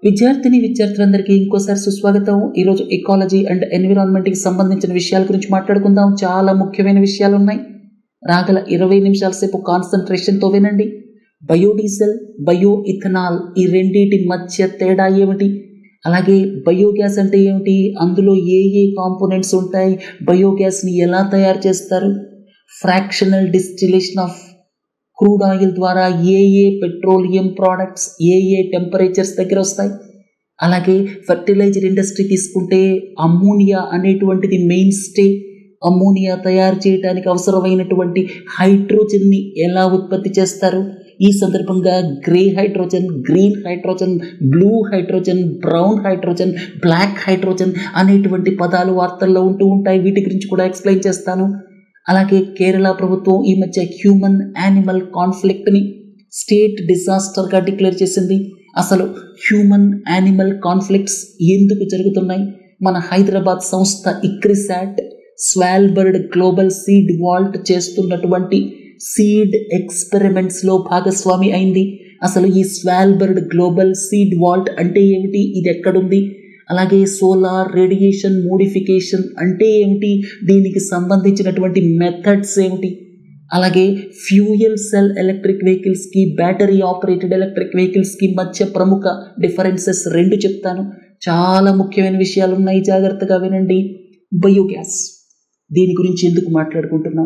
విద్యార్థులందరికీ ఇంకోసారి సుస్వాగతం. ఈరోజు ఎకాలజీ అండ్ ఎన్విరాన్మెంట్కి సంబంధించిన విషయాల గురించి మాట్లాడుకుందాం. చాలా ముఖ్యమైన విషయాలు ఉన్నాయి. రాగల 20 నిమిషాల సేపు కాన్సన్ట్రేషన్తో వినండి. బయోడీజిల్, బయో ఇథనాల్, ఈ రెండింటి మధ్య తేడా ఏమిటి, అలాగే బయోగ్యాస్ అంటే ఏమిటి, అందులో ఏ కాంపోనెంట్స్ ఉంటాయి, బయోగ్యాస్ని ఎలా తయారు చేస్తారు, fractional distillation of crude oil ద్వారా ఏ పెట్రోలియం ప్రోడక్ట్స్ ఏ టెంపరేచర్స్ దగ్గర వస్తాయి, అలాగే ఫర్టిలైజర్ ఇండస్ట్రీ తీసుకుంటే అమ్మోనియా అనేటువంటిది మెయిన్ స్టే. అమ్మోనియా తయారు చేయడానికి అవసరమైనటువంటి హైడ్రోజన్ని ఎలా ఉత్పత్తి చేస్తారు, ఈ సందర్భంగా grey hydrogen, green hydrogen, blue hydrogen, brown hydrogen, black hydrogen అనేటువంటి పదాలు వార్తల్లో ఉంటూ ఉంటాయి. వీటి గురించి కూడా ఎక్స్ప్లెయిన్ చేస్తాను. అలాగే కేరళ ప్రభుత్వం ఈ మధ్య హ్యూమన్ యానిమల్ కాన్ఫ్లిక్ట్ని స్టేట్ డిజాస్టర్గా డిక్లేర్ చేసింది. అసలు హ్యూమన్ యానిమల్ కాన్ఫ్లిక్ట్స్ ఎందుకు జరుగుతున్నాయి? మన హైదరాబాద్ సంస్థ ICRISAT Svalbard global seed vault చేస్తున్నటువంటి సీడ్ ఎక్స్పెరిమెంట్స్లో భాగస్వామి అయింది. అసలు ఈ స్వాల్బర్డ్ గ్లోబల్ సీడ్ వాల్ట్ అంటే ఏమిటి, ఇది ఎక్కడుంది, అలాగే సోలార్ రేడియేషన్ మోడిఫికేషన్ అంటే ఏమిటి, దీనికి సంబంధించినటువంటి మెథడ్స్ ఏమిటి, అలాగే ఫ్యూయల్ సెల్ ఎలక్ట్రిక్ వెహికల్స్కి బ్యాటరీ ఆపరేటెడ్ ఎలక్ట్రిక్ వెహికల్స్కి మధ్య ప్రముఖ డిఫరెన్సెస్ 2 చెప్తాను. చాలా ముఖ్యమైన విషయాలు ఉన్నాయి, జాగ్రత్తగా వినండి. బయోగ్యాస్, దీని గురించి ఎందుకు మాట్లాడుకుంటున్నాం?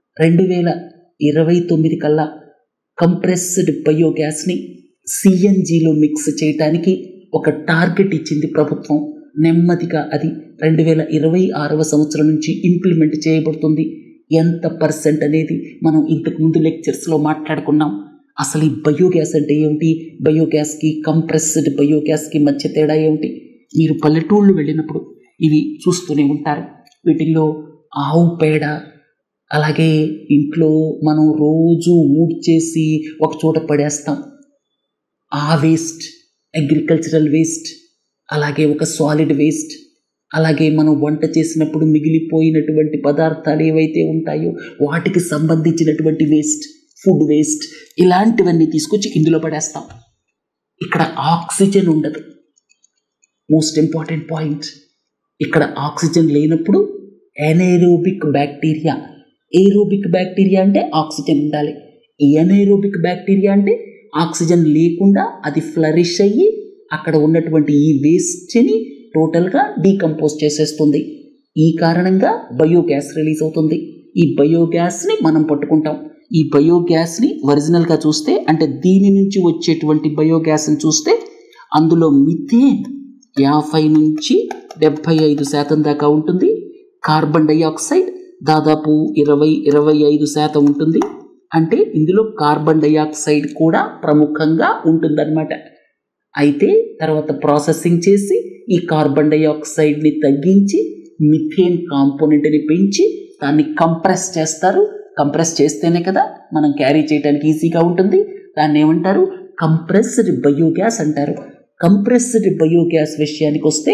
2029 కల్లా కంప్రెస్డ్ బయోగ్యాస్ని సిఎన్జిలో మిక్స్ చేయడానికి ఒక టార్గెట్ ఇచ్చింది ప్రభుత్వం. నెమ్మదిగా అది 2026వ సంవత్సరం నుంచి ఇంప్లిమెంట్ చేయబడుతుంది. ఎంత పర్సెంట్ అనేది మనం ఇంతకు ముందు లెక్చర్స్లో మాట్లాడుకున్నాం. అసలు ఈ బయోగ్యాస్ అంటే ఏమిటి, బయోగ్యాస్కి కంప్రెస్డ్ బయోగ్యాస్కి మధ్య తేడా ఏమిటి? మీరు పల్లెటూళ్ళు వెళ్ళినప్పుడు ఇవి చూస్తూనే ఉంటారు. వీటిల్లో ఆవు పేడ, అలాగే ఇంట్లో మనం రోజు ఊడ్చేసి ఒక చోట పడేస్తాం, ఆ వేస్ట్, అగ్రికల్చరల్ వేస్ట్, అలాగే ఒక సాలిడ్ వేస్ట్, అలాగే మనం వంట చేసినప్పుడు మిగిలిపోయినటువంటి పదార్థాలు ఏవైతే ఉంటాయో వాటికి సంబంధించినటువంటి వేస్ట్, ఫుడ్ వేస్ట్, ఇలాంటివన్నీ తీసుకొచ్చి ఇందులో పడేస్తాం. ఇక్కడ ఆక్సిజన్ ఉండదు. మోస్ట్ ఇంపార్టెంట్ పాయింట్, ఇక్కడ ఆక్సిజన్ లేనప్పుడు ఎనైరోబిక్ బ్యాక్టీరియా, ఏరోబిక్ బ్యాక్టీరియా అంటే ఆక్సిజన్ ఉండాలి, ఎనైరోబిక్ బ్యాక్టీరియా అంటే ఆక్సిజన్ లేకుండా అది ఫ్లరిష్ అయ్యి అక్కడ ఉన్నటువంటి ఈ వేస్ట్ని టోటల్గా డీకంపోజ్ చేసేస్తుంది. ఈ కారణంగా బయోగ్యాస్ రిలీజ్ అవుతుంది. ఈ బయోగ్యాస్ని మనం పట్టుకుంటాం. ఈ బయోగ్యాస్ని ఒరిజినల్గా చూస్తే, అంటే దీని నుంచి వచ్చేటువంటి బయోగ్యాస్ని చూస్తే అందులో మిథేన్ 50 నుంచి 75% దాకా ఉంటుంది. కార్బన్ డైఆక్సైడ్ దాదాపు 20-25% ఉంటుంది. అంటే ఇందులో కార్బన్ డైఆక్సైడ్ కూడా ప్రముఖంగా ఉంటుందన్నమాట. అయితే తర్వాత ప్రాసెసింగ్ చేసి ఈ కార్బన్ డైఆక్సైడ్ని తగ్గించి మిథేన్ కాంపోనెంట్ని పెంచి దాన్ని కంప్రెస్ చేస్తారు. కంప్రెస్ చేస్తేనే కదా మనం క్యారీ చేయడానికి ఈజీగా ఉంటుంది. దాన్ని ఏమంటారు? కంప్రెస్డ్ బయోగ్యాస్ అంటారు. కంప్రెస్డ్ బయోగ్యాస్ విషయానికి వస్తే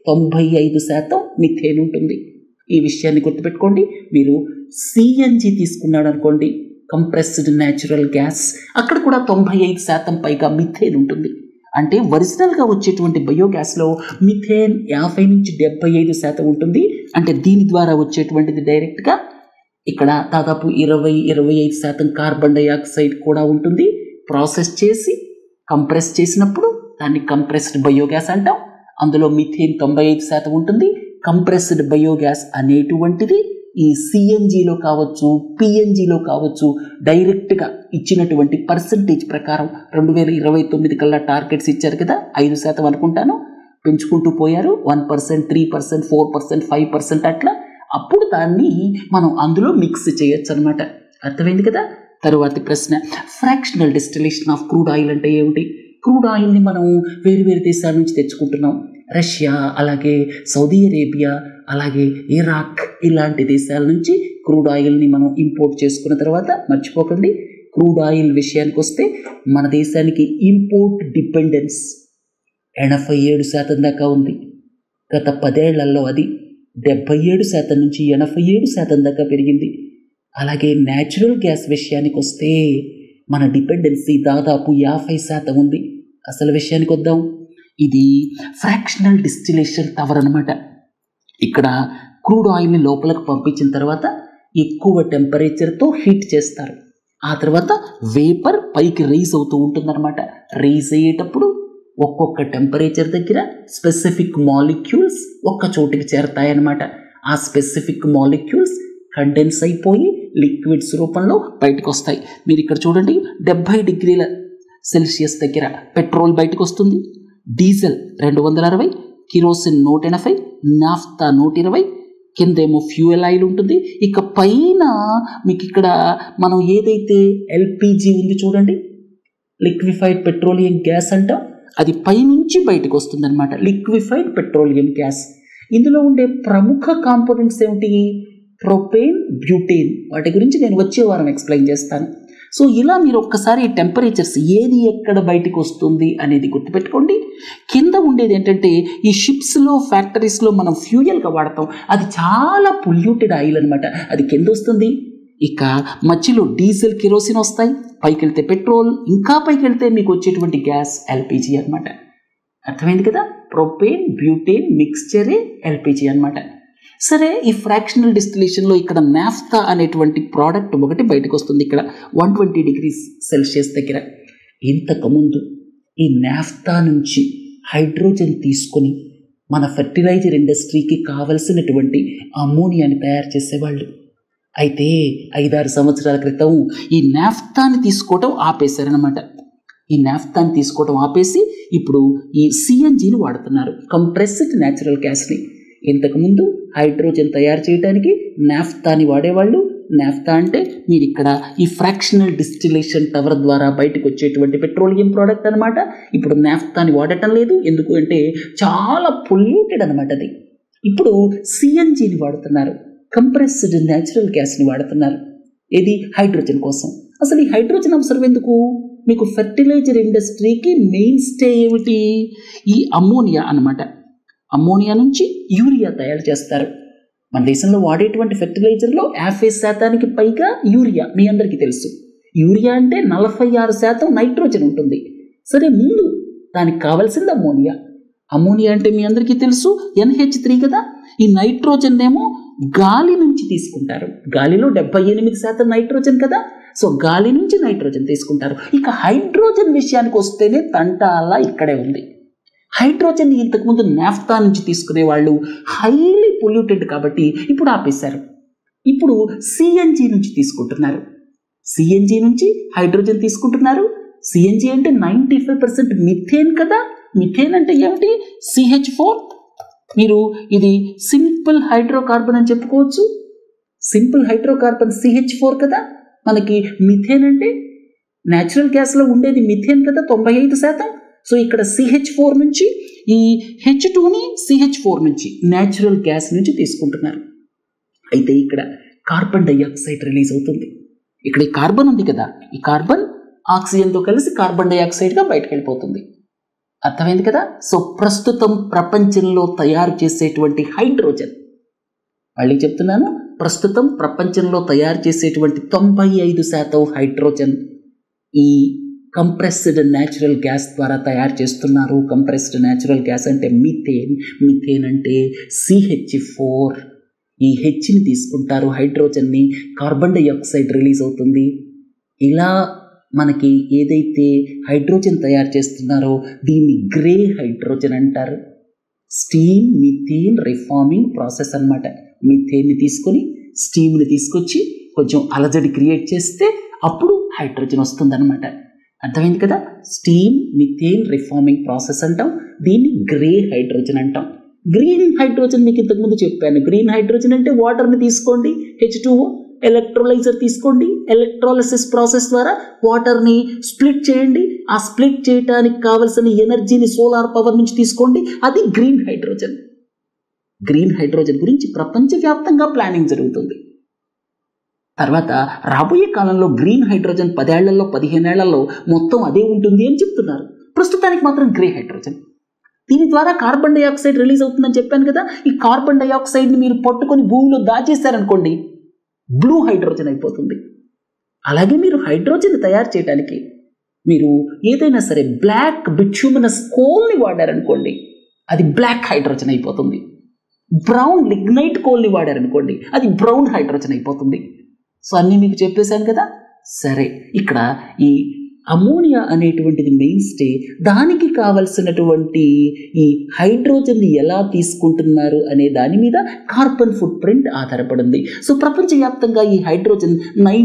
95% మిథేన్ ఉంటుంది. ఈ విషయాన్ని గుర్తుపెట్టుకోండి. మీరు సిఎన్జి తీసుకున్నాడు అనుకోండి, కంప్రెస్డ్ న్యాచురల్ గ్యాస్, అక్కడ కూడా 95% పైగా మిథేన్ ఉంటుంది. అంటే ఒరిజినల్గా వచ్చేటువంటి బయోగ్యాస్లో మిథేన్ 50 నుంచి 75% ఉంటుంది. అంటే దీని ద్వారా వచ్చేటువంటిది డైరెక్ట్గా ఇక్కడ దాదాపు 20-25% కార్బన్ డైఆక్సైడ్ కూడా ఉంటుంది. ప్రాసెస్ చేసి కంప్రెస్ చేసినప్పుడు దాన్ని కంప్రెస్డ్ బయోగ్యాస్ అంటాం. అందులో మిథేన్ 95% ఉంటుంది. కంప్రెస్డ్ బయోగ్యాస్ అనేటువంటిది ఈ సిఎన్జిలో కావచ్చు, పిఎన్జిలో కావచ్చు, డైరెక్ట్గా ఇచ్చినటువంటి పర్సంటేజ్ ప్రకారం 2029 కల్లా టార్గెట్స్ ఇచ్చారు కదా, 5% అనుకుంటాను, పెంచుకుంటూ పోయారు. 1%, 3%, 4%, 5% అట్లా. అప్పుడు దాన్ని మనం అందులో మిక్స్ చేయొచ్చు అనమాట. అర్థమైంది కదా? తరువాతి ప్రశ్న, fractional distillation of crude oil అంటే ఏమిటి? క్రూడ్ ఆయిల్ని మనం వేరు దేశాల నుంచి తెచ్చుకుంటున్నాం. రష్యా, అలాగే సౌదీ అరేబియా, అలాగే ఇరాక్, ఇలాంటి దేశాల నుంచి క్రూడ్ ఆయిల్ని మనం ఇంపోర్ట్ చేసుకున్న తర్వాత, మర్చిపోకండి క్రూడ్ ఆయిల్ విషయానికి వస్తే మన దేశానికి ఇంపోర్ట్ డిపెండెన్స్ 87% దాకా ఉంది. గత 10 ఏళ్లలో అది 77% నుంచి 87% దాకా పెరిగింది. అలాగే న్యాచురల్ గ్యాస్ విషయానికి వస్తే మన డిపెండెన్సీ దాదాపు 50% ఉంది. అసలు విషయానికి వద్దాం. ఇది ఫ్రాక్షనల్ డిస్టిలేషన్ టవర్ అనమాట. ఇక్కడ క్రూడ్ ఆయిల్ని లోపలికి పంపించిన తర్వాత ఎక్కువ టెంపరేచర్తో హీట్ చేస్తారు. ఆ తర్వాత వేపర్ పైకి రైజ్ అవుతూ ఉంటుందన్నమాట. రైజ్ అయ్యేటప్పుడు ఒక్కొక్క టెంపరేచర్ దగ్గర స్పెసిఫిక్ మాలిక్యూల్స్ ఒక్క చోటికి చేరతాయన్నమాట. ఆ స్పెసిఫిక్ మాలిక్యూల్స్ కండెన్స్ అయిపోయి లిక్విడ్స్ రూపంలో బయటకు వస్తాయి. మీరు ఇక్కడ చూడండి, 70 డిగ్రీల సెల్సియస్ దగ్గర పెట్రోల్ బయటకు వస్తుంది, డీజిల్ 260, కిరోసిన్ 180, నాఫ్తా 120, కిందేమో ఫ్యూయల్ ఆయిల్ ఉంటుంది. ఇక పైన మీకు ఇక్కడ మనం ఏదైతే ఎల్పిజి ఉంది చూడండి, లిక్విఫైడ్ పెట్రోలియం గ్యాస్ అంటాం, అది పైనుంచి బయటకు వస్తుంది అనమాట. Liquefied petroleum gas. ఇందులో ఉండే ప్రముఖ కాంపోనెంట్స్ ఏమిటి? Propane, butane. వాటి గురించి నేను వచ్చే వారం ఎక్స్ప్లెయిన్ చేస్తాను. సో ఇలా మీరు ఒక్కసారి టెంపరేచర్స్ ఏది ఎక్కడ బయటకు వస్తుంది అనేది గుర్తుపెట్టుకోండి. కింద ఉండేది ఏంటంటే ఈ షిప్స్లో, ఫ్యాక్టరీస్లో మనం ఫ్యూయల్గా వాడతాం, అది చాలా పొల్యూటెడ్ ఆయిల్ అనమాట. అది కింద వస్తుంది. ఇక మధ్యలో డీజిల్, కిరోసిన్ వస్తాయి. పైకి వెళ్తే పెట్రోల్, ఇంకా పైకి వెళ్తే మీకు వచ్చేటువంటి గ్యాస్ ఎల్పిజి అనమాట. అర్థమైంది కదా? ప్రొపేన్, బ్యూటేన్ మిక్స్చరే ఎల్పిజి అనమాట. సరే, ఈ ఫ్రాక్షనల్ డిస్టిలేషన్లో ఇక్కడ నాఫ్తా అనేటువంటి ప్రోడక్ట్ ఒకటి బయటకు వస్తుంది. ఇక్కడ 120 డిగ్రీస్ సెల్సియస్ దగ్గర. ఇంతకుముందు ఈ నాఫ్తా నుంచి హైడ్రోజన్ తీసుకొని మన ఫెర్టిలైజర్ ఇండస్ట్రీకి కావలసినటువంటి అమ్మోనియాని తయారు చేసేవాళ్ళు. అయితే 5-6 సంవత్సరాల క్రితం ఈ నాఫ్తాని తీసుకోవటం ఆపేశారనమాట. ఈ నాఫ్తాని తీసుకోవటం ఆపేసి ఇప్పుడు ఈ సిఎన్జిని వాడుతున్నారు, కంప్రెస్డ్ న్యాచురల్ గ్యాస్ని. ఇంతకుముందు హైడ్రోజన్ తయారు చేయడానికి నాఫ్తాని వాడేవాళ్ళు. నాఫ్తా అంటే మీరు ఇక్కడ ఈ ఫ్రాక్షనల్ డిస్టిలేషన్ టవర్ ద్వారా బయటకు వచ్చేటువంటి పెట్రోలియం ప్రోడక్ట్ అనమాట. ఇప్పుడు నాఫ్తాని వాడటం లేదు. ఎందుకు అంటే చాలా పొల్యూటెడ్ అనమాట అది. ఇప్పుడు సిఎన్జిని వాడుతున్నారు, కంప్రెస్డ్ న్యాచురల్ గ్యాస్ని వాడుతున్నారు. ఇది హైడ్రోజన్ కోసం. అసలు ఈ హైడ్రోజన్ అవసరం ఎందుకు? మీకు ఫెర్టిలైజర్ ఇండస్ట్రీకి మెయిన్ స్టే ఏమిటి? ఈ అమ్మోనియా అనమాట. అమ్మోనియా నుంచి యూరియా తయారు చేస్తారు. మన దేశంలో వాడేటువంటి ఫెర్టిలైజర్లో 50% పైగా యూరియా. మీ అందరికీ తెలుసు, యూరియా అంటే 46% నైట్రోజన్ ఉంటుంది. సరే, ముందు దానికి కావాల్సింది అమ్మోనియా. అమ్మోనియా అంటే మీ అందరికీ తెలుసు NH3 కదా. ఈ నైట్రోజన్ ఏమో గాలి నుంచి తీసుకుంటారు. గాలిలో 78% నైట్రోజన్ కదా. సో గాలి నుంచి నైట్రోజన్ తీసుకుంటారు. ఇక హైడ్రోజన్ విషయానికి వస్తేనే తంట అలా ఇక్కడే ఉంది. హైడ్రోజన్ ఇంతకుముందు నాఫ్తా నుంచి తీసుకునే వాళ్ళు హైలీ పొల్యూటెడ్ కాబట్టి ఇప్పుడు ఆపేశారు. ఇప్పుడు సిఎన్జి నుంచి తీసుకుంటున్నారు. సిఎన్జి నుంచి హైడ్రోజన్ తీసుకుంటున్నారు. సిఎన్జి అంటే 95% మిథేన్ కదా. మిథేన్ అంటే ఏమిటి? CH4. మీరు ఇది సింపుల్ హైడ్రోకార్బన్ అని చెప్పుకోవచ్చు. సింపుల్ హైడ్రోకార్బన్ CH4 కదా. మనకి మిథేన్ అంటే న్యాచురల్ గ్యాస్లో ఉండేది మిథేన్ కదా, 95%. సో ఇక్కడ CH4 నుంచి ఈ H2ని CH4 నుంచి న్యాచురల్ గ్యాస్ నుంచి తీసుకుంటున్నారు. అయితే ఇక్కడ కార్బన్ డైఆక్సైడ్ రిలీజ్ అవుతుంది. ఇక్కడ ఈ కార్బన్ ఉంది కదా, ఈ కార్బన్ ఆక్సిజన్తో కలిసి కార్బన్ డైఆక్సైడ్గా బయటకు వెళ్ళిపోతుంది. అర్థమైంది కదా. సో ప్రస్తుతం ప్రపంచంలో తయారు చేసేటువంటి హైడ్రోజన్, మళ్ళీ చెప్తున్నాను, ప్రస్తుతం ప్రపంచంలో తయారు చేసేటువంటి 95% హైడ్రోజన్ ఈ కంప్రెస్డ్ న్యాచురల్ గ్యాస్ ద్వారా తయారు చేస్తున్నారు. కంప్రెస్డ్ న్యాచురల్ గ్యాస్ అంటే మిథేన్. మిథేన్ అంటే CH4. ఈ హెచ్ని తీసుకుంటారు, హైడ్రోజన్ని, కార్బన్ డైఆక్సైడ్ రిలీజ్ అవుతుంది. ఇలా మనకి ఏదైతే హైడ్రోజన్ తయారు చేస్తున్నారో దీన్ని గ్రే హైడ్రోజన్ అంటారు. స్టీమ్ మిథేన్ రిఫార్మింగ్ ప్రాసెస్ అన్నమాట. మిథేన్ని తీసుకొని స్టీమ్ని తీసుకొచ్చి కొంచెం అలజడి క్రియేట్ చేస్తే అప్పుడు హైడ్రోజన్ వస్తుందన్నమాట. అర్థమైంది కదా. స్టీమ్ మిథేన్ రిఫార్మింగ్ ప్రాసెస్ అంటాం. దీన్ని గ్రే హైడ్రోజన్ అంటాం. గ్రీన్ హైడ్రోజన్ మీకు ఇంతకుముందు చెప్పాను. గ్రీన్ హైడ్రోజన్ అంటే వాటర్ని తీసుకోండి, H2O, ఎలక్ట్రోలైజర్ తీసుకోండి, ఎలక్ట్రాలిసిస్ ప్రాసెస్ ద్వారా వాటర్ని స్ప్లిట్ చేయండి. ఆ స్ప్లిట్ చేయడానికి కావలసిన ఎనర్జీని సోలార్ పవర్ నుంచి తీసుకోండి. అది గ్రీన్ హైడ్రోజన్. గ్రీన్ హైడ్రోజన్ గురించి ప్రపంచవ్యాప్తంగా ప్లానింగ్ జరుగుతుంది. తర్వాత రాబోయే కాలంలో గ్రీన్ హైడ్రోజన్ 10 ఏళ్లలో 15 ఏళ్లలో మొత్తం అదే ఉంటుంది అని చెప్తున్నారు. ప్రస్తుతానికి మాత్రం గ్రే హైడ్రోజన్. దీని ద్వారా కార్బన్ డైఆక్సైడ్ రిలీజ్ అవుతుందని చెప్పాను కదా. ఈ కార్బన్ డైఆక్సైడ్ని మీరు పట్టుకొని భూమిలో దాచేశారనుకోండి, బ్లూ హైడ్రోజన్ అయిపోతుంది. అలాగే మీరు హైడ్రోజన్ తయారు చేయడానికి మీరు ఏదైనా సరే బ్లాక్ బిట్యూమినస్ కోల్ని వాడారనుకోండి, అది బ్లాక్ హైడ్రోజన్ అయిపోతుంది. బ్రౌన్ లిగ్నైట్ కోల్ని వాడారనుకోండి, అది బ్రౌన్ హైడ్రోజన్ అయిపోతుంది. సో అన్నీ మీకు చెప్పేశాను కదా. సరే, ఇక్కడ ఈ అమోనియా అనేటువంటిది మెయిన్ స్టే. దానికి కావలసినటువంటి ఈ హైడ్రోజన్ని ఎలా తీసుకుంటున్నారు అనే దాని మీద కార్బన్ ఫుట్ ప్రింట్ ఆధారపడింది. సో ప్రపంచవ్యాప్తంగా ఈ హైడ్రోజన్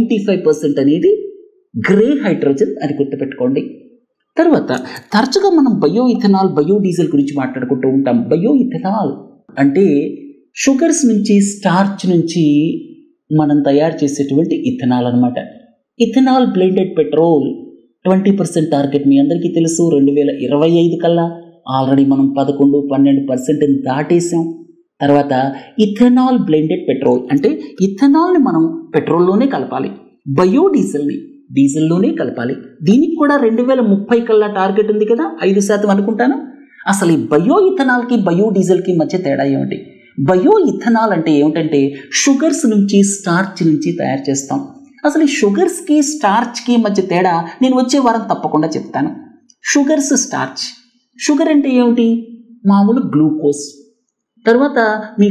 95% అనేది గ్రే హైడ్రోజన్ అని గుర్తుపెట్టుకోండి. తర్వాత తరచుగా మనం బయో ఇథనాల్, బయోడీజిల్ గురించి మాట్లాడుకుంటూ ఉంటాం. బయో ఇథనాల్ అంటే షుగర్స్ నుంచి, స్టార్చ్ నుంచి మనం తయారు చేసేటువంటి ఇథనాల్ అనమాట. ఇథనాల్ బ్లెండెడ్ పెట్రోల్ 20% టార్గెట్ మీ అందరికీ తెలుసు. 2025 కల్లా ఆల్రెడీ మనం 11-12% దాటేసాం. తర్వాత ఇథనాల్ బ్లెండెడ్ పెట్రోల్ అంటే ఇథనాల్ని మనం పెట్రోల్లోనే కలపాలి, బయోడీజిల్ని డీజిల్లోనే కలపాలి. దీనికి కూడా 2030 కల్లా టార్గెట్ ఉంది కదా, 5% అనుకుంటాను. అసలు ఈ బయో ఇథనాల్కి బయోడీజిల్కి మధ్య తేడా ఏమిటి? బయో ఇథనాల్ అంటే ఏమిటంటే షుగర్స్ నుంచి, స్టార్చ్ నుంచి తయారు చేస్తాం. అసలు ఈ షుగర్స్కి, స్టార్చ్కి మధ్య తేడా నేను వచ్చే వారం తప్పకుండా చెప్తాను. Sugars, starch. షుగర్ అంటే ఏమిటి? మామూలు గ్లూకోజ్. తర్వాత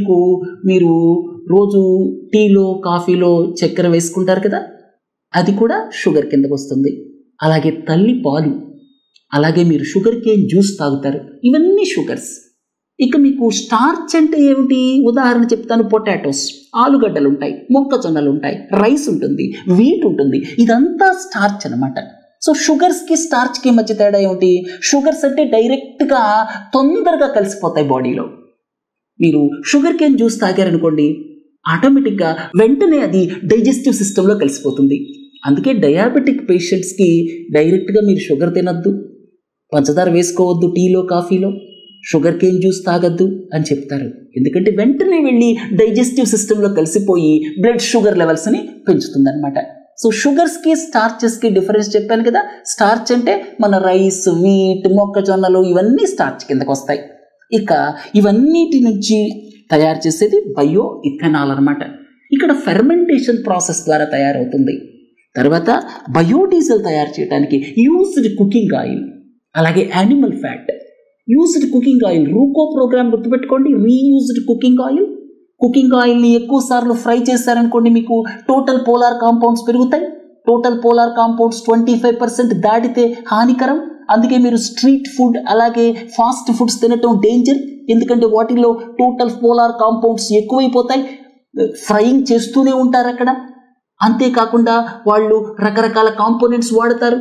మీరు రోజు టీలో, కాఫీలో చక్కెర వేసుకుంటారు కదా, అది కూడా షుగర్ కిందకు వస్తుంది. అలాగే తల్లి పాలు, అలాగే మీరు షుగర్ కేన్ జ్యూస్ తాగుతారు, ఇవన్నీ షుగర్స్. ఇక మీకు స్టార్చ్ అంటే ఏమిటి? ఉదాహరణ చెప్తాను. పొటాటోస్, ఆలుగడ్డలు ఉంటాయి, మొక్కజొన్నలు ఉంటాయి, రైస్ ఉంటుంది, వీట్ ఉంటుంది, ఇదంతా స్టార్చ్ అనమాట. సో షుగర్స్కి, స్టార్చ్కి మధ్య తేడా ఏమిటి? షుగర్స్ అంటే డైరెక్ట్గా తొందరగా కలిసిపోతాయి బాడీలో. మీరు షుగర్ కేన్ జ్యూస్ తాగారనుకోండి, ఆటోమేటిక్గా వెంటనే అది డైజెస్టివ్ సిస్టంలో కలిసిపోతుంది. అందుకే డయాబెటిక్ పేషెంట్స్కి డైరెక్ట్గా మీరు షుగర్ తినద్దు, పంచదార వేసుకోవద్దు టీలో, కాఫీలో, షుగర్ కేన్ జ్యూస్ తాగద్దు అని చెప్తారు. ఎందుకంటే వెంటనే వెళ్ళి డైజెస్టివ్ సిస్టంలో కలిసిపోయి బ్లడ్ షుగర్ లెవెల్స్ని పెంచుతుంది అనమాట. సో షుగర్స్కి, స్టార్చెస్కి డిఫరెన్స్ చెప్పాను కదా. స్టార్చ్ అంటే మన రైస్, వీట్, మొక్కజొన్నలు ఇవన్నీ స్టార్చ్ కిందకు వస్తాయి. ఇక ఇవన్నిటి నుంచి తయారు చేసేది బయో ఇథనాల్ అనమాట. ఇక్కడ ఫెర్మెంటేషన్ ప్రాసెస్ ద్వారా తయారవుతుంది. తర్వాత బయోడీజిల్ తయారు చేయడానికి యూజ్డ్ కుకింగ్ ఆయిల్, అలాగే animal fat. Used cooking oil, RUCO programme గుర్తుపెట్టుకోండి. Reused cooking oil. కుకింగ్ ఆయిల్ని ఎక్కువ సార్లు ఫ్రై చేశారనుకోండి, మీకు టోటల్ పోలార్ కాంపౌండ్స్ పెరుగుతాయి. టోటల్ పోలార్ కాంపౌండ్స్ 25% దాటితే హానికరం. అందుకే మీరు స్ట్రీట్ ఫుడ్, అలాగే ఫాస్ట్ ఫుడ్స్ తినటం డేంజర్. ఎందుకంటే వాటిల్లో టోటల్ పోలార్ కాంపౌండ్స్ ఎక్కువైపోతాయి. ఫ్రైయింగ్ చేస్తూనే ఉంటారు అక్కడ. అంతేకాకుండా వాళ్ళు రకరకాల కాంపోనెంట్స్ వాడతారు.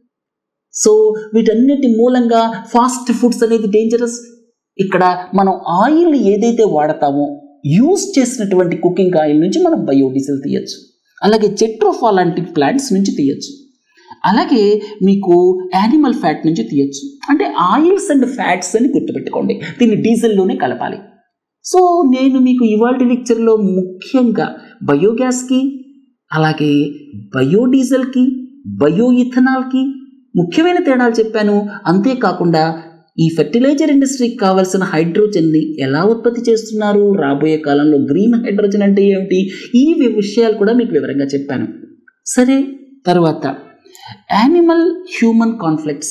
సో వీటన్నిటి మూలంగా ఫాస్ట్ ఫుడ్స్ అనేది డేంజరస్. ఇక్కడ మనం ఆయిల్ ఏదైతే వాడతామో, యూజ్ చేసినటువంటి కుకింగ్ ఆయిల్ నుంచి మనం బయోడీజిల్ తీయచ్చు. అలాగే జెట్రోఫా లాంటి ప్లాంట్స్ నుంచి తీయచ్చు. అలాగే మీకు యానిమల్ ఫ్యాట్ నుంచి తీయచ్చు. అంటే ఆయిల్స్ అండ్ ఫ్యాట్స్ అని గుర్తుపెట్టుకోండి. దీన్ని డీజిల్లోనే కలపాలి. సో నేను మీకు ఇవాళ లెక్చర్లో ముఖ్యంగా బయోగ్యాస్కి, అలాగే బయోడీజిల్కి, బయో ఇథనాల్కి ముఖ్యమైన తేడాలు చెప్పాను. అంతేకాకుండా ఈ ఫెర్టిలైజర్ ఇండస్ట్రీకి కావాల్సిన హైడ్రోజన్ని ఎలా ఉత్పత్తి చేస్తున్నారు, రాబోయే కాలంలో గ్రీన్ హైడ్రోజన్ అంటే ఏమిటి, ఈ విషయాలు కూడా మీకు వివరంగా చెప్పాను. సరే, తర్వాత యానిమల్ హ్యూమన్ కాన్ఫ్లిక్ట్స్.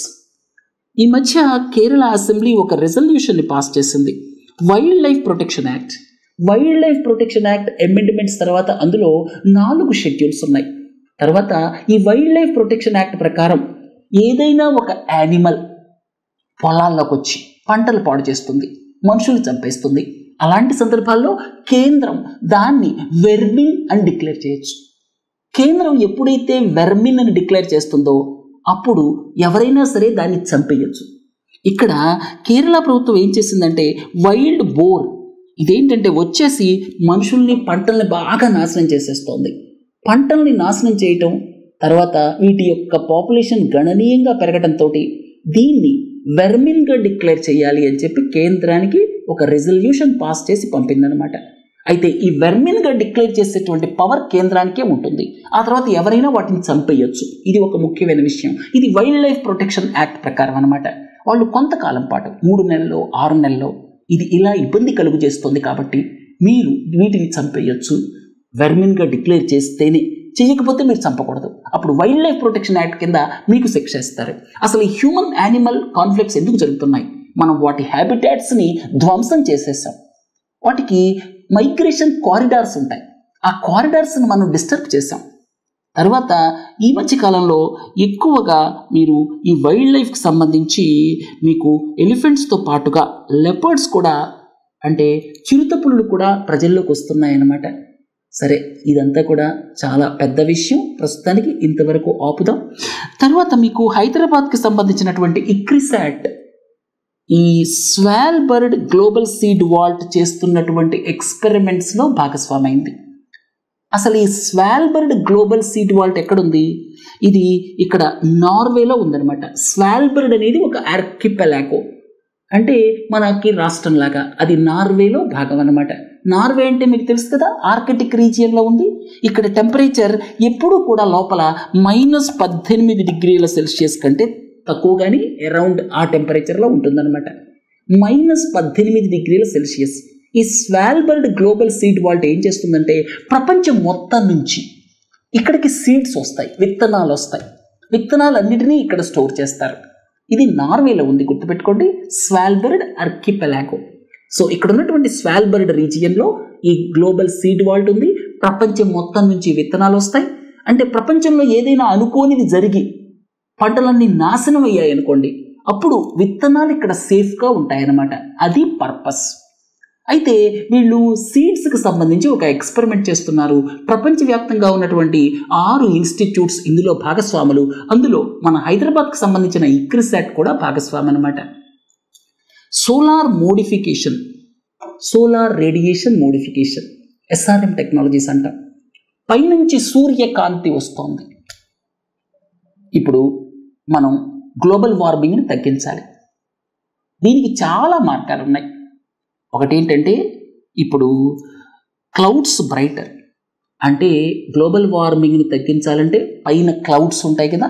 ఈ మధ్య కేరళ అసెంబ్లీ ఒక రెజల్యూషన్ని పాస్ చేసింది, wildlife protection act. Wildlife protection act amendments తర్వాత అందులో 4 షెడ్యూల్స్ ఉన్నాయి. తర్వాత ఈ వైల్డ్ లైఫ్ ప్రొటెక్షన్ యాక్ట్ ప్రకారం ఏదైనా ఒక యానిమల్ పొలాల్లోకి వచ్చి పంటలు పాడు చేస్తుంది, మనుషులు చంపేస్తుంది, అలాంటి సందర్భాల్లో కేంద్రం దాన్ని వెర్మిన్ అని డిక్లేర్ చేయొచ్చు. కేంద్రం ఎప్పుడైతే వెర్మిన్ అని డిక్లేర్ చేస్తుందో అప్పుడు ఎవరైనా సరే దాన్ని చంపేయచ్చు. ఇక్కడ కేరళ ప్రభుత్వం ఏం చేసిందంటే వైల్డ్ బోర్, ఇదేంటంటే వచ్చేసి మనుషుల్ని, పంటల్ని బాగా నాశనం చేసేస్తోంది. పంటల్ని నాశనం చేయటం, తర్వాత వీటి యొక్క పాపులేషన్ గణనీయంగా పెరగడంతో దీన్ని వెర్మిన్గా డిక్లేర్ చేయాలి అని చెప్పి కేంద్రానికి ఒక రెజల్యూషన్ పాస్ చేసి పంపిందనమాట. అయితే ఈ వెర్మిన్గా డిక్లేర్ చేసేటువంటి పవర్ కేంద్రానికే ఉంటుంది. ఆ తర్వాత ఎవరైనా వాటిని చంపేయచ్చు. ఇది ఒక ముఖ్యమైన విషయం. ఇది వైల్డ్ లైఫ్ ప్రొటెక్షన్ యాక్ట్ ప్రకారం అనమాట. వాళ్ళు కొంతకాలం పాటు 3 నెలల్లో 6 నెలల్లో ఇది ఇలా ఇబ్బంది కలుగు చేస్తుంది కాబట్టి మీరు వీటిని చంపేయచ్చు, వెర్మిన్గా డిక్లేర్ చేస్తేనే చేయకపోతే మీరు చంపకూడదు. అప్పుడు వైల్డ్ లైఫ్ ప్రొటెక్షన్ యాక్ట్ కింద మీకు శిక్ష ఇస్తారు. అసలు ఈ హ్యూమన్ యానిమల్ కాన్ఫ్లిక్ట్స్ ఎందుకు జరుగుతున్నాయి? మనం వాటి హ్యాబిటాట్స్ని ధ్వంసం చేసేసాం. వాటికి మైగ్రేషన్ కారిడార్స్ ఉంటాయి, ఆ కారిడార్స్ని మనం డిస్టర్బ్ చేసాం. తర్వాత ఈ మధ్య కాలంలో ఎక్కువగా మీరు ఈ వైల్డ్ లైఫ్కి సంబంధించి మీకు ఎలిఫెంట్స్తో పాటుగా లెపర్డ్స్ కూడా, అంటే చిరుతపులులు కూడా ప్రజల్లోకి వస్తున్నాయన్నమాట. సరే, ఇదంతా కూడా చాలా పెద్ద విషయం, ప్రస్తుతానికి ఇంతవరకు ఆపుదాం. తర్వాత మీకు హైదరాబాద్కి సంబంధించినటువంటి ఇక్రిసాట్ ఈ స్వాల్బర్డ్ గ్లోబల్ సీడ్ వాల్ట్ చేస్తున్నటువంటి ఎక్స్పెరిమెంట్స్లో భాగస్వామైంది. అసలు ఈ స్వాల్బర్డ్ గ్లోబల్ సీడ్ వాల్ట్ ఎక్కడుంది? ఇది ఇక్కడ నార్వేలో ఉందన్నమాట. స్వాల్బర్డ్ అనేది ఒక ఆర్కిపెలాగో, అంటే మనకి రాష్ట్రం లాగా, అది నార్వేలో భాగం అన్నమాట. నార్వే అంటే మీకు తెలుసు కదా, ఆర్కిటిక్ రీజియన్లో ఉంది. ఇక్కడ టెంపరేచర్ ఎప్పుడూ కూడా లోపల -18 డిగ్రీల సెల్సియస్ కంటే తక్కువ కానీ అరౌండ్ ఆ టెంపరేచర్లో ఉంటుందన్నమాట. -18 డిగ్రీల సెల్సియస్. ఈ స్వాల్బర్డ్ గ్లోబల్ సీడ్ వాల్ట్ ఏం చేస్తుందంటే ప్రపంచం మొత్తం నుంచి ఇక్కడికి సీడ్స్ వస్తాయి, విత్తనాలు వస్తాయి. విత్తనాలన్నిటినీ ఇక్కడ స్టోర్ చేస్తారు. ఇది నార్వేలో ఉంది, గుర్తుపెట్టుకోండి, స్వాల్బర్డ్ ఆర్కిపెలాగో. సో ఇక్కడ ఉన్నటువంటి స్వాల్బర్డ్ రీజియన్లో ఈ గ్లోబల్ సీడ్ వాల్ట్ ఉంది. ప్రపంచం మొత్తం నుంచి విత్తనాలు వస్తాయి. అంటే ప్రపంచంలో ఏదైనా అనుకోనిది జరిగి పంటలన్నీ నాశనం అయ్యాయి అనుకోండి, అప్పుడు విత్తనాలు ఇక్కడ సేఫ్గా ఉంటాయన్నమాట. అది పర్పస్. అయితే వీళ్ళు సీడ్స్కి సంబంధించి ఒక ఎక్స్పెరిమెంట్ చేస్తున్నారు. ప్రపంచవ్యాప్తంగా ఉన్నటువంటి 6 ఇన్స్టిట్యూట్స్ ఇందులో భాగస్వాములు. అందులో మన హైదరాబాద్కి సంబంధించిన ఇక్రిసాట్ కూడా భాగస్వామి అనమాట. Solar modification, solar radiation modification, SRM technologies అంటాం. పైనుంచి సూర్యకాంతి వస్తోంది. ఇప్పుడు మనం గ్లోబల్ వార్మింగ్ని తగ్గించాలి. దీనికి చాలా మార్గాలు ఉన్నాయి. ఒకటి ఏంటంటే, ఇప్పుడు క్లౌడ్స్ బ్రైటర్, అంటే గ్లోబల్ వార్మింగ్ని తగ్గించాలంటే పైన క్లౌడ్స్ ఉంటాయి కదా,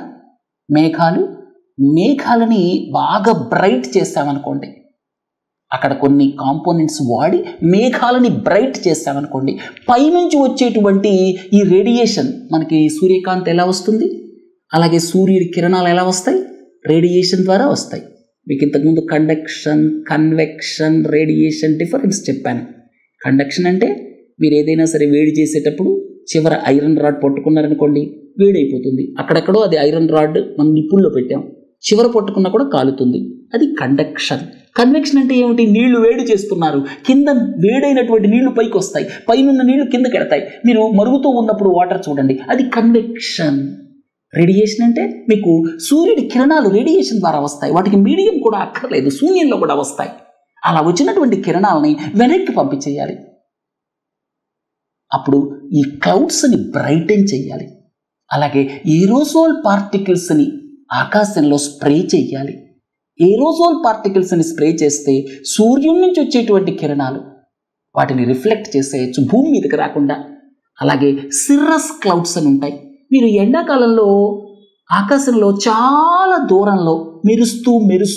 మేఘాలని బాగా బ్రైట్ చేసామనుకోండి, అక్కడ కొన్ని కాంపోనెంట్స్ వాడి మేఘాలని బ్రైట్ చేసామనుకోండి, పైనుంచి వచ్చేటువంటి ఈ రేడియేషన్, మనకి సూర్యకాంతి ఎలా వస్తుంది, అలాగే సూర్యుడి కిరణాలు ఎలా వస్తాయి, రేడియేషన్ ద్వారా వస్తాయి. మీకు ఇంతకుముందు కండక్షన్, కన్వెక్షన్, రేడియేషన్ డిఫరెన్స్ చెప్పాను. కండక్షన్ అంటే మీరు ఏదైనా సరే వేడి చేసేటప్పుడు చివర ఐరన్ రాడ్ పట్టుకున్నారనుకోండి, వేడైపోతుంది. అక్కడెక్కడో అది ఐరన్ రాడ్ మనం నిప్పుల్లో పెట్టాం, చివర పట్టుకున్నా కూడా కాలుతుంది, అది కండక్షన్. కన్వెక్షన్ అంటే ఏమిటి? నీళ్లు వేడి చేస్తున్నారు, కింద వేడైనటువంటి నీళ్లు పైకి వస్తాయి, పైన నీళ్లు కిందకి ఎడతాయి. మీరు మరుగుతూ ఉన్నప్పుడు వాటర్ చూడండి, అది కన్వెక్షన్. రేడియేషన్ అంటే మీకు సూర్యుడి కిరణాలు రేడియేషన్ ద్వారా వస్తాయి, వాటికి మీడియం కూడా అక్కర్లేదు, శూన్యంలో కూడా వస్తాయి. అలా వచ్చినటువంటి కిరణాలని వెనక్కి పంపించేయాలి. అప్పుడు ఈ క్లౌడ్స్ని బ్రైటన్ చేయాలి. అలాగే ఏరోసోల్ పార్టికల్స్ని ఆకాశంలో స్ప్రే చేయాలి. ఏరోసోల్ పార్టికల్స్ని స్ప్రే చేస్తే సూర్యుడి నుంచి వచ్చేటువంటి కిరణాలు వాటిని రిఫ్లెక్ట్ చేసేయచ్చు, భూమి మీదకి రాకుండా. అలాగే సిర్రస్ క్లౌడ్స్ అని ఉంటాయి. మీరు ఎండాకాలంలో ఆకాశంలో చాలా దూరంలో మెరుస్తూ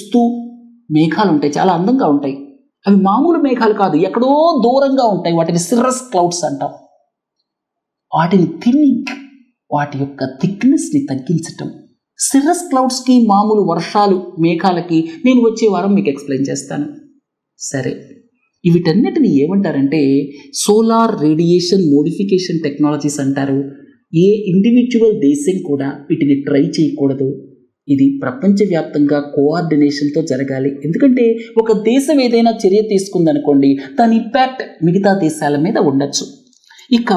మేఘాలు ఉంటాయి, చాలా అందంగా ఉంటాయి. అవి మామూలు మేఘాలు కాదు, ఎక్కడో దూరంగా ఉంటాయి, వాటిని సిర్రస్ క్లౌడ్స్ అంటాం. వాటిని థిన్నింగ్, వాటి యొక్క థిక్నెస్ని తగ్గించటం. సిర్రస్ క్లౌడ్స్కి, మామూలు వర్షాలు మేఘాలకి నేను వచ్చే వారం మీకు ఎక్స్ప్లెయిన్ చేస్తాను. సరే, వీటన్నిటిని ఏమంటారంటే సోలార్ రేడియేషన్ మోడిఫికేషన్ టెక్నాలజీస్ అంటారు. ఏ ఇండివిజువల్ దేశం కూడా వీటిని ట్రై చేయకూడదు. ఇది ప్రపంచవ్యాప్తంగా కోఆర్డినేషన్తో జరగాలి. ఎందుకంటే ఒక దేశం ఏదైనా చర్య తీసుకుందనుకోండి, దాని ఇంపాక్ట్ మిగతా దేశాల మీద ఉండొచ్చు. ఇక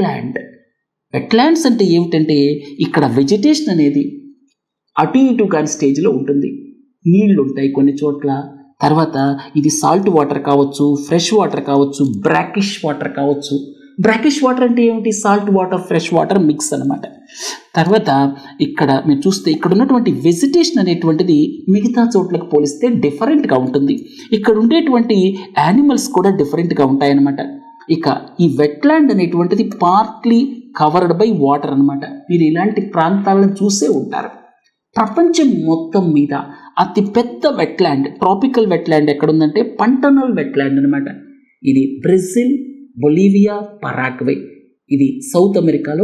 వెట్లాండ్స్ అంటే ఏమిటంటే ఇక్కడ వెజిటేషన్ అనేది అటు ఇటు కాని స్టేజ్లో ఉంటుంది. నీళ్లు ఉంటాయి కొన్ని చోట్ల. తర్వాత ఇది సాల్ట్ వాటర్ కావచ్చు, ఫ్రెష్ వాటర్ కావచ్చు, బ్రాకిష్ వాటర్ కావచ్చు. బ్రాకిష్ వాటర్ అంటే ఏమిటి? Salt water, fresh water mix అనమాట. తర్వాత ఇక్కడ మీరు చూస్తే ఇక్కడ ఉన్నటువంటి వెజిటేషన్ అనేటువంటిది మిగతా చోట్లకు పోలిస్తే డిఫరెంట్గా ఉంటుంది. ఇక్కడ ఉండేటువంటి యానిమల్స్ కూడా డిఫరెంట్గా ఉంటాయన్నమాట. ఇక ఈ వెట్లాండ్ అనేటువంటిది పార్ట్లీ కవర్డ్ బై వాటర్ అనమాట. మీరు ఇలాంటి ప్రాంతాలను చూసే ఉంటారు. ప్రపంచం మొత్తం మీద అతి పెద్ద వెట్లాండ్, ట్రాపికల్ వెట్లాండ్ ఎక్కడుందంటే పంటనల్ వెట్లాండ్ అనమాట. ఇది బ్రెజిల్, బొలీవియా, పరాగ్వే, ఇది సౌత్ అమెరికాలో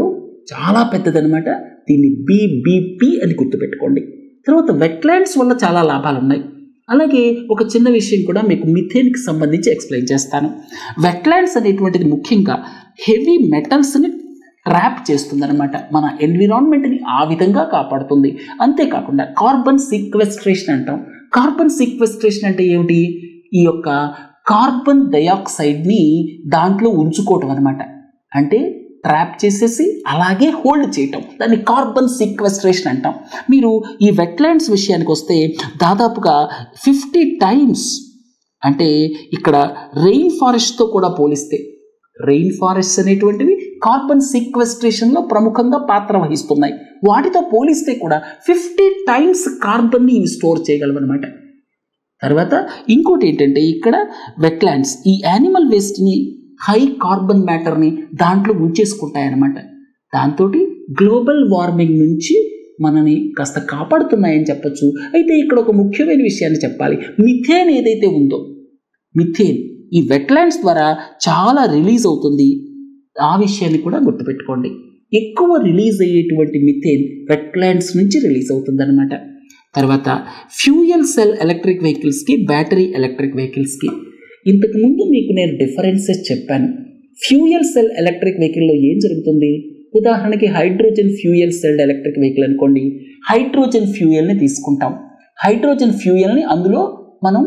చాలా పెద్దదనమాట. దీన్ని BBP అని గుర్తుపెట్టుకోండి. తర్వాత వెట్లాండ్స్ వల్ల చాలా లాభాలు ఉన్నాయి. అలాగే ఒక చిన్న విషయం కూడా మీకు మిథేన్కి సంబంధించి ఎక్స్ప్లెయిన్ చేస్తాను. వెట్లాండ్స్ అనేటువంటిది ముఖ్యంగా హెవీ మెటల్స్ని ట్రాప్ చేస్తుందన్నమాట. మన ఎన్విరాన్మెంట్ని ఆ విధంగా కాపాడుతుంది. అంతేకాకుండా కార్బన్ సీక్వెస్ట్రేషన్ అంటాం. కార్బన్ సీక్వెస్ట్రేషన్ అంటే ఏమిటి? ఈ యొక్క కార్బన్ డయాక్సైడ్ని దాంట్లో ఉంచుకోవటం అనమాట. అంటే ట్రాప్ చేసేసి అలాగే హోల్డ్ చేయటం, దాన్ని కార్బన్ సీక్వెస్ట్రేషన్ అంటాం. మీరు ఈ వెట్లాండ్స్ విషయానికి వస్తే దాదాపుగా 50 times, అంటే ఇక్కడ రెయిన్ ఫారెస్ట్తో కూడా పోలిస్తే, రెయిన్ ఫారెస్ట్ అనేటువంటివి కార్బన్ సీక్వెస్ట్రేషన్లో ప్రముఖంగా పాత్ర వహిస్తున్నాయి. వాటితో పోలిస్తే కూడా 50 times కార్బన్ని ఇవి స్టోర్ చేయగలవన్నమాట. తర్వాత ఇంకోటి ఏంటంటే ఇక్కడ వెట్లాండ్స్ ఈ యానిమల్ వేస్ట్ని, హై కార్బన్ మ్యాటర్ని దాంట్లో ఉంచేసుకుంటాయన్నమాట. దాంతో గ్లోబల్ వార్మింగ్ నుంచి మనని కాస్త కాపాడుతున్నాయని చెప్పచ్చు. అయితే ఇక్కడ ఒక ముఖ్యమైన విషయాన్ని చెప్పాలి. మిథేన్ ఏదైతే ఉందో, మిథేన్ ఈ వెట్లాండ్స్ ద్వారా చాలా రిలీజ్ అవుతుంది. ఆ విషయాన్ని కూడా గుర్తుపెట్టుకోండి. ఎక్కువ రిలీజ్ అయ్యేటువంటి మిథేన్ వెట్లాండ్స్ నుంచి రిలీజ్ అవుతుంది అనమాట. తర్వాత ఫ్యూయల్ సెల్ ఎలక్ట్రిక్ వెహికల్స్కి, బ్యాటరీ ఎలక్ట్రిక్ వెహికల్స్కి ఇంతకుముందు మీకు నేను డిఫరెన్సెస్ చెప్పాను. ఫ్యూయల్ సెల్ ఎలక్ట్రిక్ వెహికల్లో ఏం జరుగుతుంది? ఉదాహరణకి hydrogen fuel cell electric vehicle అనుకోండి. హైడ్రోజన్ ఫ్యూయల్ని తీసుకుంటాం. హైడ్రోజన్ ఫ్యూయల్ని అందులో మనం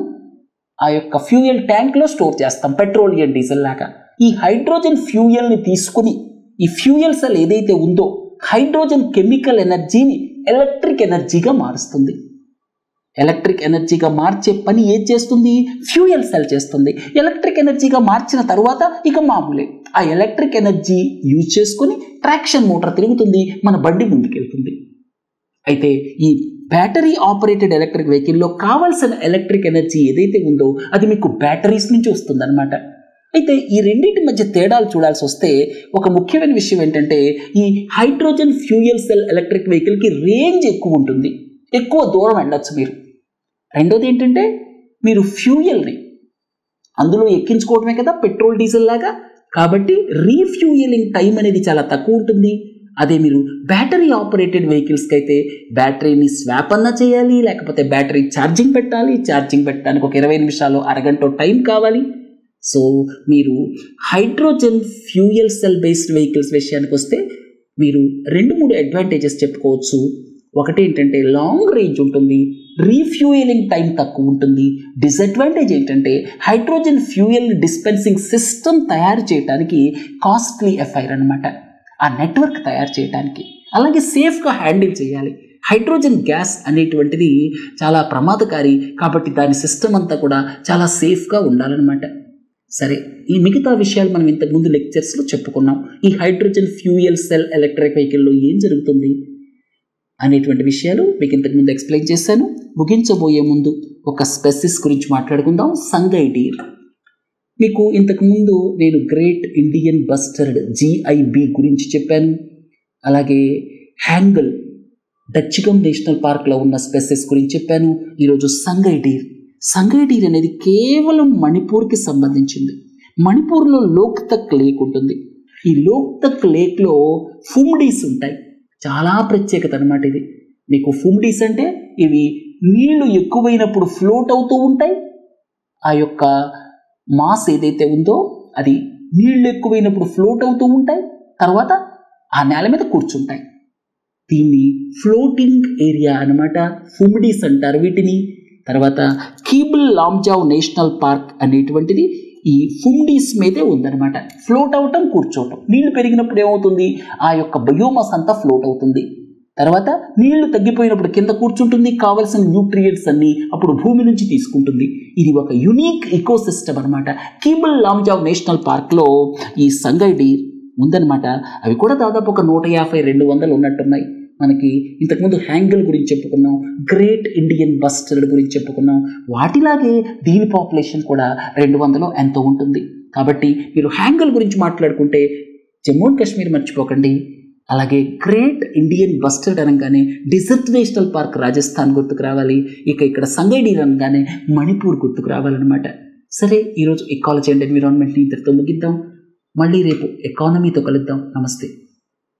ఆ యొక్క ఫ్యూయల్ ట్యాంక్లో స్టోర్ చేస్తాం, పెట్రోలియం డీజిల్ లాగా. ఈ హైడ్రోజన్ ఫ్యూయల్ని తీసుకుని ఈ ఫ్యూయల్ సెల్ ఏదైతే ఉందో హైడ్రోజన్ కెమికల్ ఎనర్జీని ఎలక్ట్రిక్ ఎనర్జీగా మారుస్తుంది. ఎలక్ట్రిక్ ఎనర్జీగా మార్చే పని ఏది చేస్తుంది? ఫ్యూయల్ సెల్ చేస్తుంది. ఎలక్ట్రిక్ ఎనర్జీగా మార్చిన తర్వాత ఇక మామూలే ఆ ఎలక్ట్రిక్ ఎనర్జీ యూజ్ చేసుకుని ట్రాక్షన్ మోటార్ తిరుగుతుంది, మన బండి ముందుకెళ్తుంది. అయితే ఈ బ్యాటరీ ఆపరేటెడ్ ఎలక్ట్రిక్ వెహికల్లో కావాల్సిన ఎలక్ట్రిక్ ఎనర్జీ ఏదైతే ఉందో అది మీకు బ్యాటరీస్ నుంచి వస్తుంది అనమాట. అయితే ఈ రెండింటి మధ్య తేడాలు చూడాల్సి వస్తే ఒక ముఖ్యమైన విషయం ఏంటంటే ఈ హైడ్రోజన్ ఫ్యూయల్ సెల్ ఎలక్ట్రిక్ వెహికల్కి రేంజ్ ఎక్కువ ఉంటుంది, ఎక్కువ దూరం వెళ్ళొచ్చు మీరు. రెండోది ఏంటంటే మీరు ఫ్యూయల్ని అందులో ఎక్కించుకోవడమే కదా పెట్రోల్ డీజిల్ లాగా, కాబట్టి రీఫ్యూయలింగ్ టైం అనేది చాలా తక్కువ ఉంటుంది. అదే మీరు బ్యాటరీ ఆపరేటెడ్ వెహికల్స్కి అయితే బ్యాటరీని స్వాప్ అన్నా చేయాలి, లేకపోతే బ్యాటరీ ఛార్జింగ్ పెట్టాలి. ఛార్జింగ్ పెట్టడానికి ఒక 20 నిమిషాలు, అరగంట టైం కావాలి. సో మీరు hydrogen fuel cell based vehicles విషయానికి వస్తే మీరు 2-3 అడ్వాంటేజెస్ చెప్పుకోవచ్చు. ఒకటి ఏంటంటే లాంగ్ రేంజ్ ఉంటుంది, రీఫ్యూయలింగ్ టైం తక్కువ ఉంటుంది. డిసడ్వాంటేజ్ ఏంటంటే హైడ్రోజన్ ఫ్యూయల్ డిస్పెన్సింగ్ సిస్టమ్ తయారు చేయడానికి కాస్ట్లీ ఎఫైర్ అనమాట, ఆ నెట్వర్క్ తయారు చేయడానికి. అలాగే సేఫ్గా హ్యాండిల్ చేయాలి. హైడ్రోజన్ గ్యాస్ అనేటువంటిది చాలా ప్రమాదకారి, కాబట్టి దాని సిస్టమ్ అంతా కూడా చాలా సేఫ్గా ఉండాలన్నమాట. సరే, ఈ మిగతా విషయాలు మనం ఇంతకుముందు లెక్చర్స్లో చెప్పుకున్నాం. ఈ హైడ్రోజన్ ఫ్యూయల్ సెల్ ఎలక్ట్రిక్ వెహికల్లో ఏం జరుగుతుంది అనేటువంటి విషయాలు మీకు ఇంతకుముందు ఎక్స్ప్లెయిన్ చేశాను. ముగించబోయే ముందు ఒక స్పెసిస్ గురించి మాట్లాడుకుందాం. సంగై డీర్. మీకు ఇంతకుముందు నేను గ్రేట్ ఇండియన్ బస్టర్డ్ GIB గురించి చెప్పాను. అలాగే హ్యాంగల్ డచ్చిగమ్ నేషనల్ పార్క్లో ఉన్న స్పెసిస్ గురించి చెప్పాను. ఈరోజు సంగై డీర్. సంగై డీర్ అనేది కేవలం మణిపూర్కి సంబంధించింది. మణిపూర్లో లోక్తక్ లేక్ ఉంటుంది. ఈ లోక్తక్ లేక్లో ఫుమ్డీస్ ఉంటాయి. చాలా ప్రత్యేకత అనమాట ఇది. మీకు ఫుమ్డీస్ అంటే ఇవి నీళ్లు ఎక్కువైనప్పుడు ఫ్లోట్ అవుతూ ఉంటాయి. ఆ యొక్క మాస్ ఏదైతే ఉందో అది నీళ్లు ఎక్కువైనప్పుడు ఫ్లోట్ అవుతూ ఉంటాయి, తర్వాత ఆ నేల మీద కూర్చుంటాయి. దీన్ని ఫ్లోటింగ్ ఏరియా అనమాట, ఫుమ్డీస్ అంటారు వీటిని. తర్వాత కీబుల్ లాంజావ్ నేషనల్ పార్క్ అనేటువంటిది ఈ ఫుమ్డీస్ మీదే ఉందన్నమాట. ఫ్లోట్ అవటం, కూర్చోవటం. నీళ్లు పెరిగినప్పుడు ఏమవుతుంది? ఆ యొక్క బయోమాస్ అంతా ఫ్లోట్ అవుతుంది. తర్వాత నీళ్లు తగ్గిపోయినప్పుడు కింద కూర్చుంటుంది, కావలసిన న్యూట్రియంట్స్ అన్ని అప్పుడు భూమి నుంచి తీసుకుంటుంది. ఇది ఒక యునిక్ ఇకోసిస్టమ్ అనమాట. కీబుల్ లాంజావ్ నేషనల్ పార్క్లో ఈ సంగై డీర్ ఉందన్నమాట. అవి కూడా దాదాపు ఒక 150-200 ఉన్నట్టున్నాయి. మనకి ఇంతకుముందు హ్యాంగల్ గురించి చెప్పుకున్నాం, గ్రేట్ ఇండియన్ బస్టర్డ్ గురించి చెప్పుకున్నాం. వాటిలాగే దీని పాపులేషన్ కూడా 200 ఎంతో ఉంటుంది. కాబట్టి మీరు హ్యాంగల్ గురించి మాట్లాడుకుంటే జమ్మూ అండ్ కాశ్మీర్ మర్చిపోకండి. అలాగే గ్రేట్ ఇండియన్ బస్టర్డ్ అనగానే డిజర్ట్ నేషనల్ పార్క్ రాజస్థాన్ గుర్తుకు రావాలి. ఇక ఇక్కడ సంగై డీర్ అనగానే మణిపూర్ గుర్తుకు రావాలన్నమాట. సరే, ఈరోజు ఎకాలజీ అండ్ ఎన్విరాన్మెంట్ని ఇంతటితో ముగిద్దాం. మళ్ళీ రేపు ఎకానమీతో కలుద్దాం. నమస్తే.